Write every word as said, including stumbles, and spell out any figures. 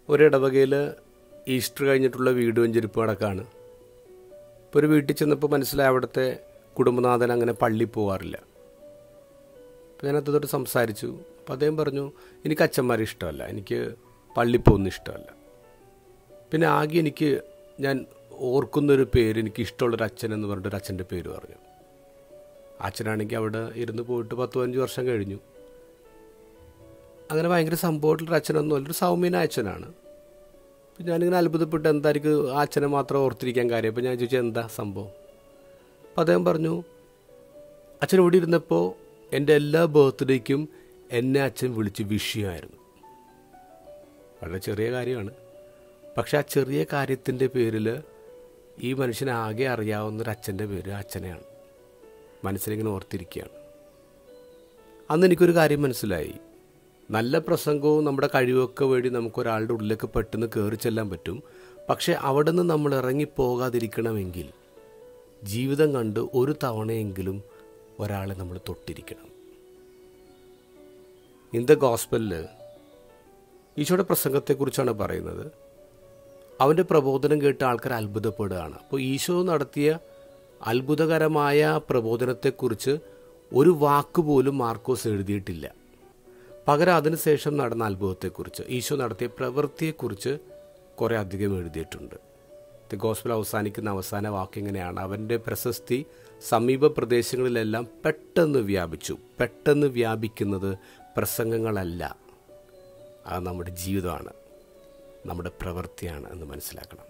ഒരിടവകയിൽ Easter കഴിഞ്ഞിട്ടുള്ള വീടും ചെരുപ്പ് അടക്കമാണ്. ഇപ്പോൾ ഒരു വീട്ടിൽ ചെന്നപ്പോൾ മനസ്സിലായി അവിടുത്തെ കുടുംബനാഥൻ അങ്ങനെ പള്ളിയിൽ പോകാറില്ല. അപ്പോൾ ഞാൻ അദ്ദേഹത്തോട് സംസാരിച്ചു. അപ്പോൾ അദ്ദേഹം പറഞ്ഞു, എനിക്ക് അച്ഛന്മാരെ ഇഷ്ടമല്ല, എനിക്ക് പള്ളിയിൽ പോകുന്ന ഇഷ്ടമല്ല. പിന്നെ ആകെ എനിക്ക് ഞാൻ ഓർക്കുന്നൊരു പേര്, എനിക്ക് ഇഷ്ടമുള്ളൊരു അച്ഛൻ എന്ന് പറഞ്ഞിട്ടൊരു അച്ഛൻ്റെ പേര് പറഞ്ഞു. അച്ഛനാണെങ്കിൽ അവിടെ ഇരുന്ന് പോയിട്ട് പത്ത് പതിനഞ്ച് വർഷം കഴിഞ്ഞു. അങ്ങനെ ഭയങ്കര സംഭവമായിട്ടുള്ളൊരു അച്ഛനൊന്നും അല്ല, ഒരു സൗമ്യനായ അച്ഛനാണ്. അപ്പം ഞാനിങ്ങനെ അത്ഭുതപ്പെട്ട് എന്തായിരിക്കും ആ അച്ഛനെ മാത്രം ഓർത്തിരിക്കാൻ കാര്യം. അപ്പോൾ ഞാൻ ചോദിച്ചാൽ എന്താ സംഭവം. അപ്പോൾ അദ്ദേഹം പറഞ്ഞു, അച്ഛൻ ഇവിടെ ഇരുന്നപ്പോൾ എൻ്റെ എല്ലാ ബർത്ത്ഡേക്കും എന്നെ അച്ഛൻ വിളിച്ച് വിഷ് ചെയ്യുമായിരുന്നു. വളരെ ചെറിയ കാര്യമാണ്, പക്ഷെ ആ ചെറിയ കാര്യത്തിൻ്റെ പേരിൽ ഈ മനുഷ്യനെ ആകെ അറിയാവുന്നൊരു അച്ഛൻ്റെ പേര് അച്ഛനെയാണ്. മനസ്സിലിങ്ങനെ ഓർത്തിരിക്കുകയാണ്. അന്ന് എനിക്കൊരു കാര്യം മനസ്സിലായി. നല്ല പ്രസംഗവും നമ്മുടെ കഴിവൊക്കെ വഴി നമുക്കൊരാളുടെ ഉള്ളിലേക്ക് പെട്ടെന്ന് കയറി ചെല്ലാൻ പറ്റും. പക്ഷെ അവിടെ നിന്ന് നമ്മൾ ഇറങ്ങിപ്പോകാതിരിക്കണമെങ്കിൽ ജീവിതം കണ്ട് ഒരു തവണയെങ്കിലും ഒരാളെ നമ്മൾ തൊട്ടിരിക്കണം. ഇൻ ദ ഗോസ്പലിൽ ഈശോയുടെ പ്രസംഗത്തെക്കുറിച്ചാണ് പറയുന്നത്. അവൻ്റെ പ്രബോധനം കേട്ട് ആൾക്കാർ അത്ഭുതപ്പെടുകയാണ്. അപ്പോൾ ഈശോ നടത്തിയ അത്ഭുതകരമായ പ്രബോധനത്തെക്കുറിച്ച് ഒരു വാക്ക് പോലും മാർക്കോസ് എഴുതിയിട്ടില്ല. പകരം അതിനുശേഷം നടന്ന അത്ഭുതത്തെക്കുറിച്ച്, ഈശോ നടത്തിയ പ്രവൃത്തിയെക്കുറിച്ച് കുറേ അധികം എഴുതിയിട്ടുണ്ട്. ദി ഗോസ്പൽ അവസാനിക്കുന്ന അവസാന വാക്ക് ഇങ്ങനെയാണ്: അവൻ്റെ പ്രശസ്തി സമീപ പ്രദേശങ്ങളിലെല്ലാം പെട്ടെന്ന് വ്യാപിച്ചു. പെട്ടെന്ന് വ്യാപിക്കുന്നത് പ്രസംഗങ്ങളല്ല, അത് നമ്മുടെ ജീവിതമാണ്, നമ്മുടെ പ്രവൃത്തിയാണ് എന്ന് മനസ്സിലാക്കണം.